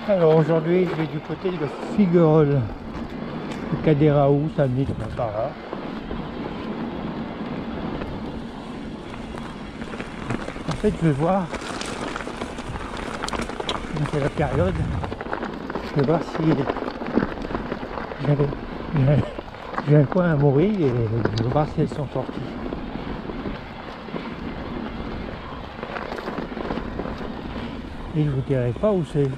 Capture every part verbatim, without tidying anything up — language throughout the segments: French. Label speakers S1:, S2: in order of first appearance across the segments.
S1: Alors aujourd'hui je vais du côté de Figueroles, le Cadéraou, ça me dit par là. En fait je vais voir, c'est la période, je vais voir si j'ai un coin à mourir et je vais voir si elles sont sorties. Et je vous dirai pas où c'est.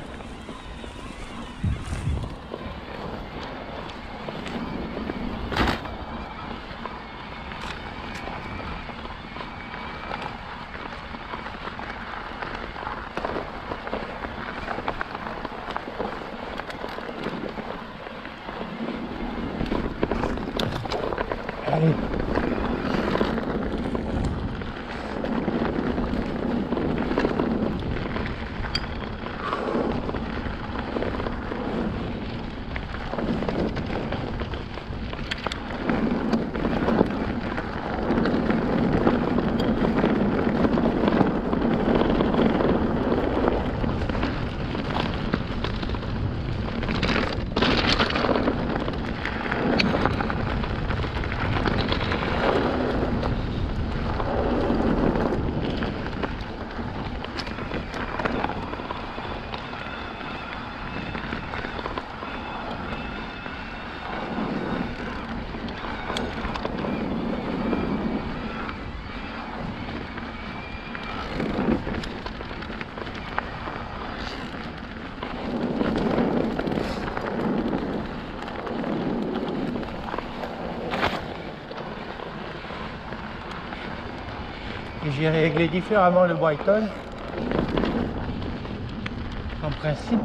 S1: Allez. J'ai réglé différemment le Brighton. En principe,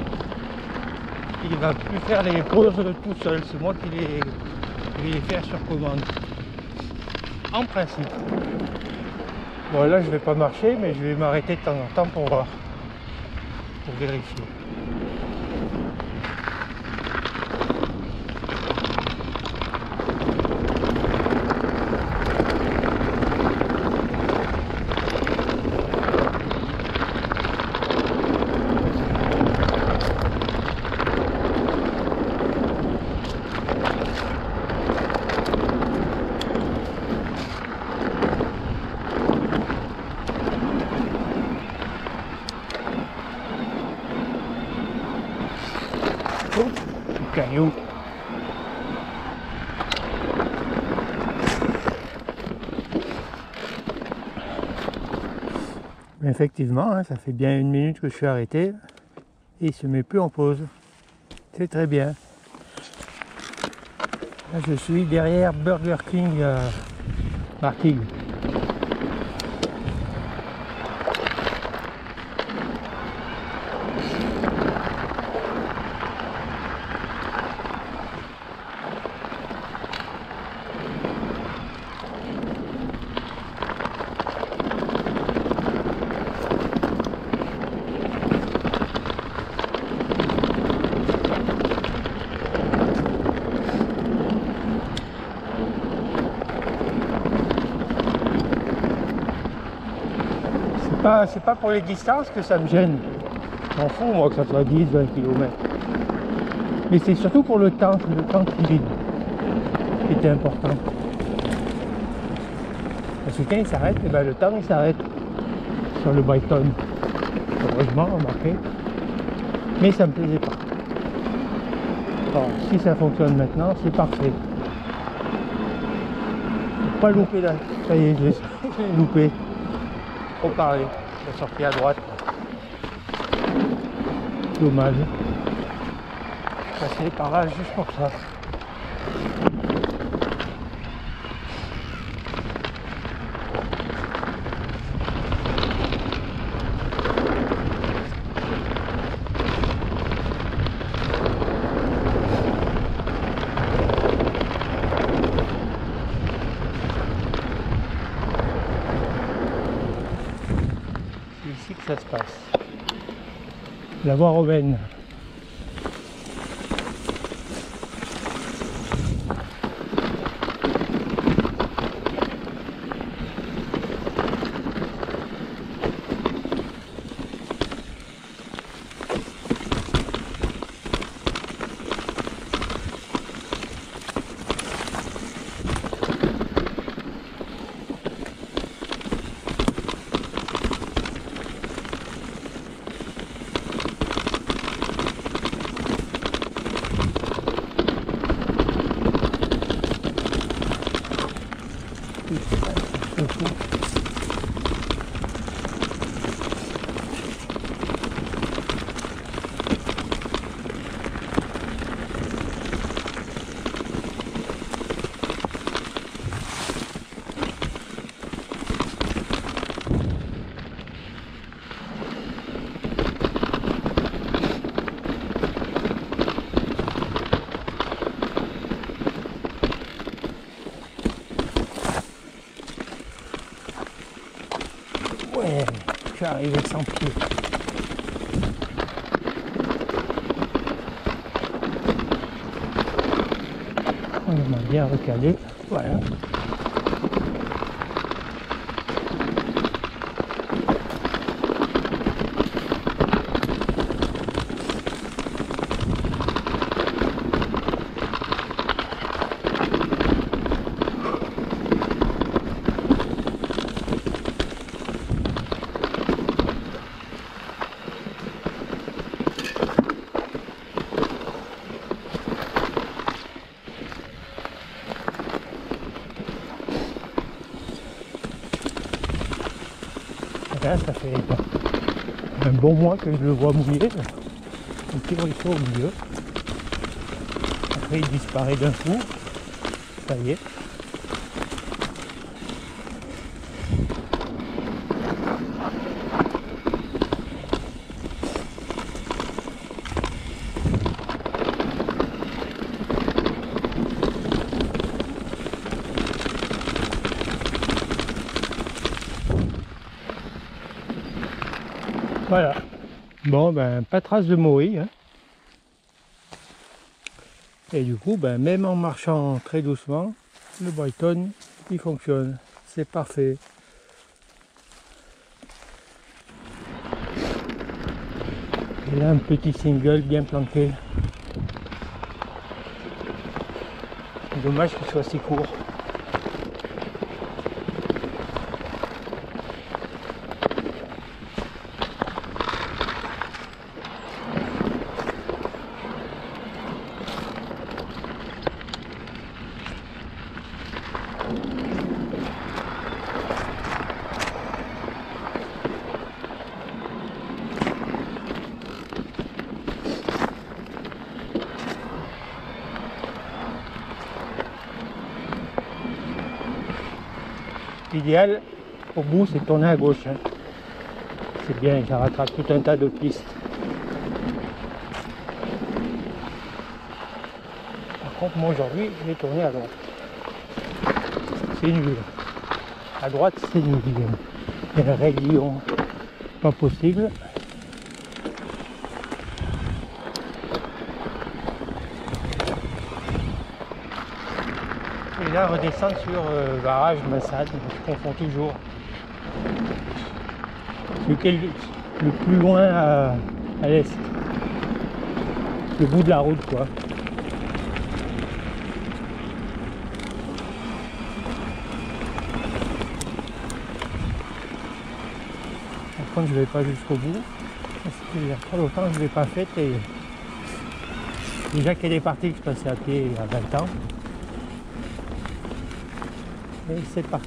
S1: il va plus faire les pauses tout seul, c'est moi qui les, qui vais les faire sur commande. En principe. Bon là je vais pas marcher, mais je vais m'arrêter de temps en temps pour voir, pour vérifier. Caillou. Mais effectivement, hein, ça fait bien une minute que je suis arrêté et il se met plus en pause. C'est très bien. Là, je suis derrière Burger King euh, Martigues. C'est pas pour les distances que ça me gêne. Je m'en fous moi que ça soit dix vingt kilomètres. Mais c'est surtout pour le temps, le temps qui vide qui était important. Parce que quand il s'arrête, et ben le temps il s'arrête sur le Brighton. Heureusement, remarquez. Mais ça me plaisait pas. Alors si ça fonctionne maintenant, c'est parfait. Faut pas louper là. Ça y est, je l'ai loupé. Trop parler. Je suis sorti à droite. Dommage. Je suis passé par là juste pour ça. C'est ici que ça se passe. La voie romaine. suis arrivé sans pied. On m'a bien recalé, voilà. Là, ça fait un bon mois que je le vois mouiller, un petit ruisseau au milieu. Après il disparaît d'un coup, ça y est. Voilà. Bon, ben, pas trace de Moïse. Hein. Et du coup, ben, même en marchant très doucement, le Brighton, il fonctionne. C'est parfait. Et là, un petit single bien planqué. Dommage qu'il soit si court. L'idéal au bout, c'est de tourner à gauche. Hein. C'est bien, ça rattrape tout un tas de pistes. Par contre, moi aujourd'hui, je vais tourner à droite. C'est nul. À droite, c'est nul. Il y a un rayon pas possible. Et là, redescendre sur euh, le barrage Massad, je confonds toujours. Lequel le plus loin à, à l'est. Le bout de la route, quoi. Par contre, je vais pas jusqu'au bout. Parce qu'il y a trop longtemps que je ne l'ai pas faite. Et déjà qu'elle est partie, que je passais à pied il y a vingt ans. Et c'est parti.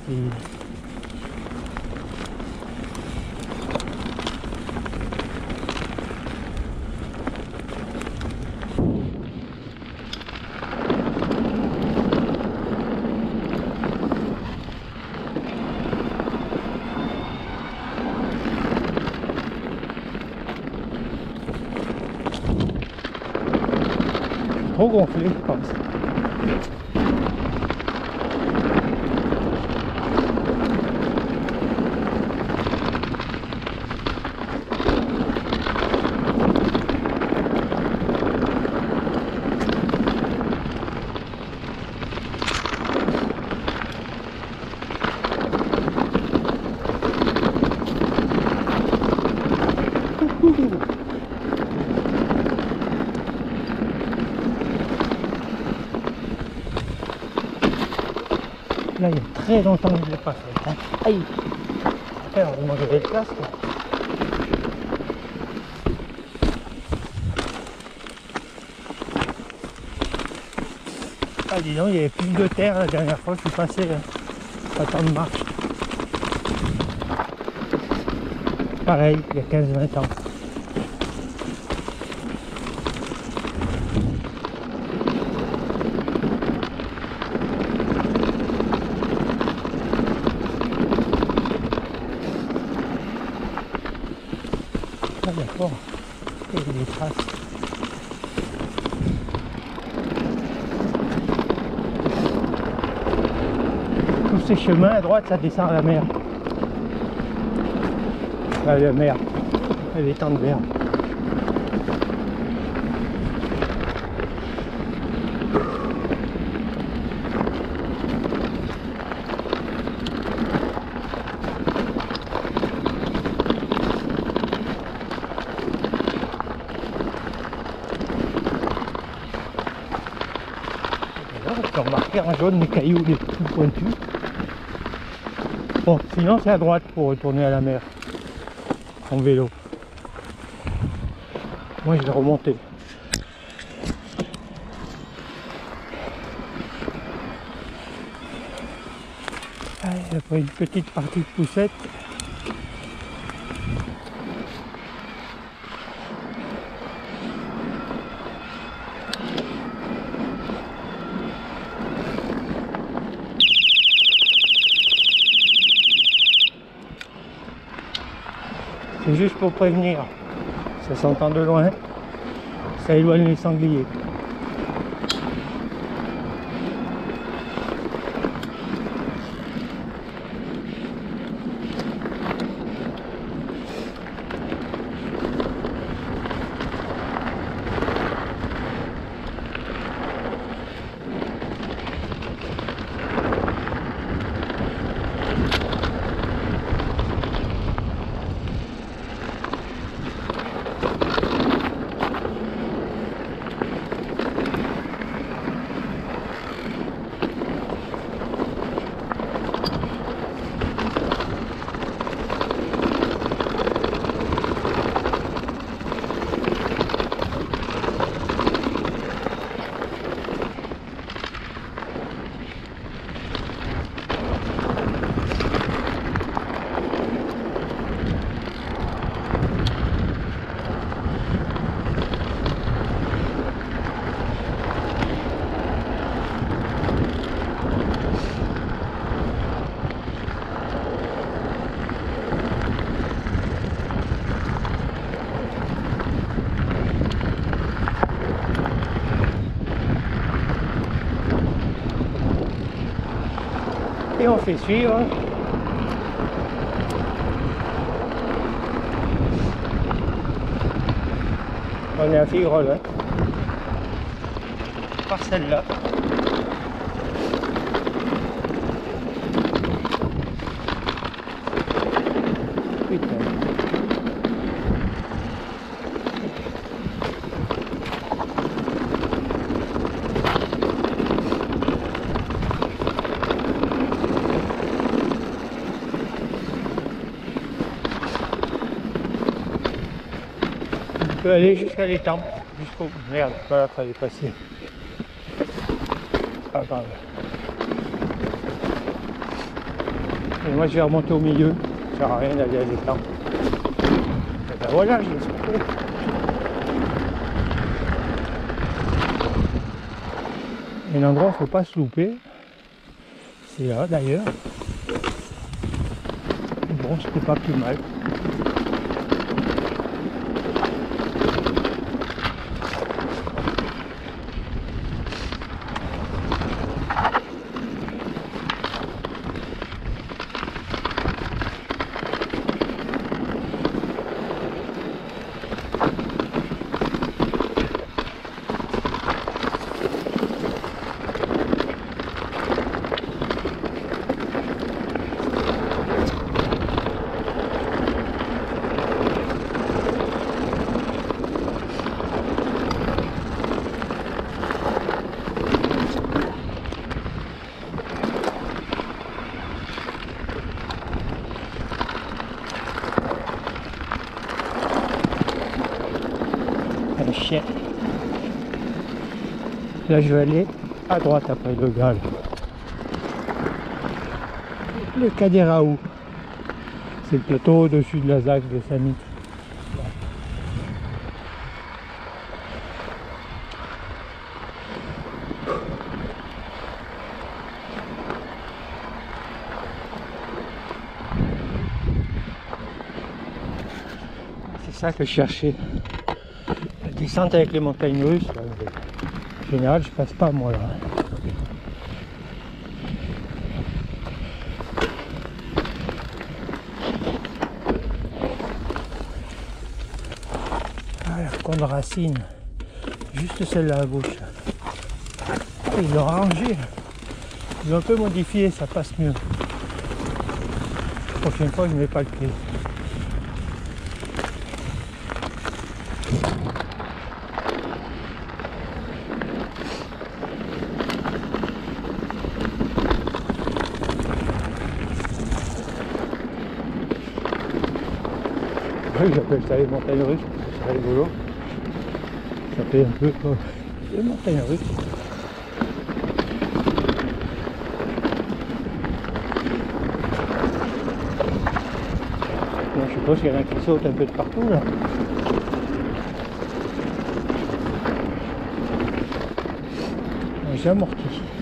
S1: Trop gonflé, je pense. Là, il y a très longtemps que je ne l'ai pas fait. Hein. Aïe! Alors, moi, j'avais le casque. Ah, dis donc, il y avait plus de terre la dernière fois que je suis passé. Hein. Pas tant de marche. Pareil, il y a quinze vingt ans. Ah d'accord, il y a des traces. Tous ces chemins à droite, ça descend à la mer. Ah, la mer, elle est en mer. Là, on peut remarquer en jaune les cailloux les plus pointus. Bon, sinon c'est à droite pour retourner à la mer en vélo. Moi je vais remonter. Allez, après une petite partie de poussette. C'est juste pour prévenir, ça s'entend de loin, ça éloigne les sangliers. Et on fait suivre. On est à Figuerolles, hein. Par celle-là. Putain. On peut aller jusqu'à l'étang, jusqu'au... Merde, voilà, fallait passer. Pas grave. Et moi je vais remonter au milieu, ça sert à rien d'aller à l'étang. Et ben voilà, je l'ai sauté. Et l'endroit où il ne faut pas se louper, c'est là d'ailleurs. Bon, c'était pas plus mal. Chien. Là je vais aller à droite après le Graal. Le Cadet Raoult. C'est le plateau au-dessus de la Z A C de Saint-Nic. C'est ça que je cherchais. Descente avec les montagnes russes, là, en général je passe pas moi là. Con de racine. Juste celle-là à gauche. Oh, ils l'ont rangé. Ils l'ont un peu modifié, ça passe mieux. La prochaine fois, je ne mets pas le pied. Oui, j'appelle ça les montagnes russes, c'est rigolo. Ça fait un peu comme les montagnes russes. Bon, je suppose qu'il y en a qui sautent un peu de partout là. J'ai amorti.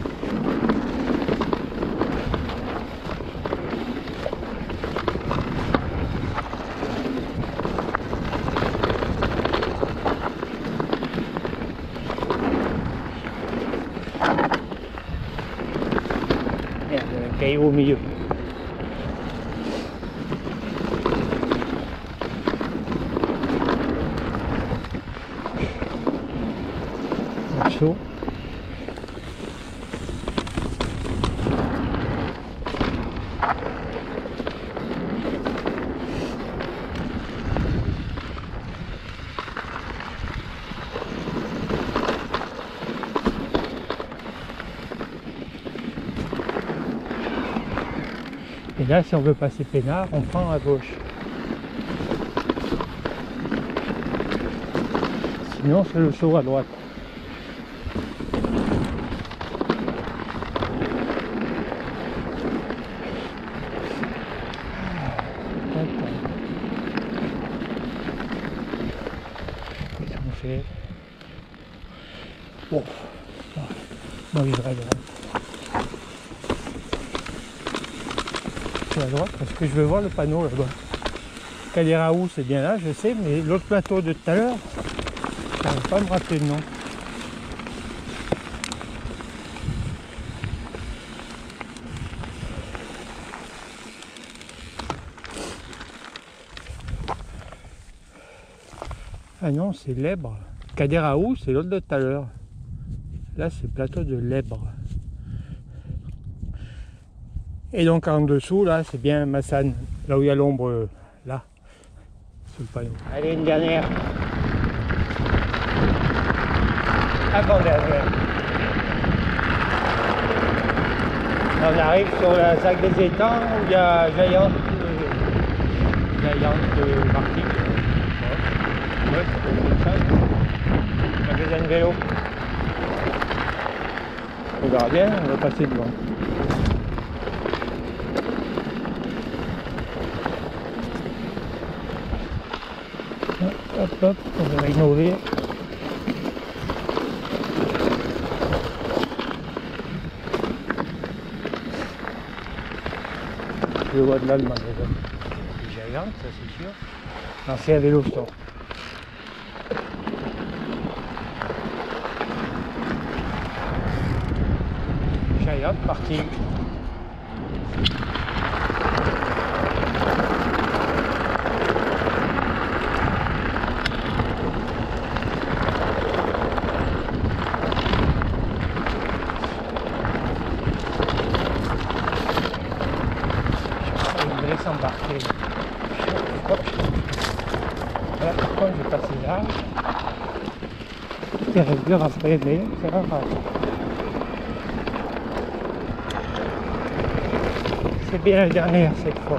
S1: Merde, un caillou au milieu. Morceau. Et là, si on veut passer peinard, on prend à gauche. Sinon, c'est le saut à droite. Qu'est-ce qu'on fait? Bon, moi je vais à droite. À droite parce que je veux voir le panneau là-bas. Cadéraou, c'est bien là, je sais, mais l'autre plateau de tout à l'heure, je ne vais pas me rappeler le nom. Ah non, c'est l'Èbre. Cadéraou, c'est l'autre de tout à l'heure. Là, c'est le plateau de l'Èbre. Et donc en dessous, là, c'est bien Massane, là où il y a l'ombre, là, sur le panneau. Allez, une dernière. Avant-dernière. On arrive sur la Zac des Étangs, où il y a Jaillante, euh, Jaillante euh, Martigues. Ouais, ouais, c'est ça. Magasin de vélo. On verra bien, on va passer devant. Hop, hop, on va rénover. Je vois de là le magasin. C'est Jaillante, ça c'est sûr. L'ancien vélo store. Jaillante, parti. S'embarquer. Voilà pourquoi je vais passer là. C'est réduire après, mais c'est pas grave. C'est bien la dernière cette fois.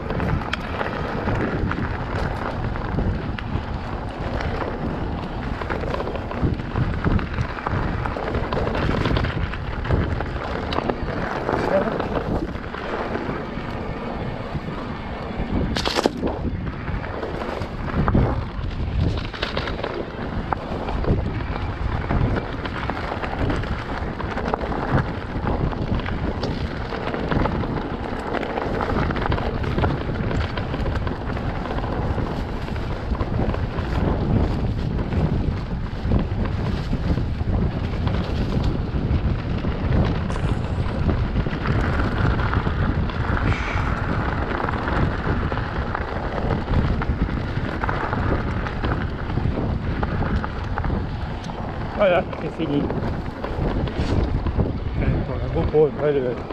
S1: Voilà, c'est fini. Pour la GoPro, après le,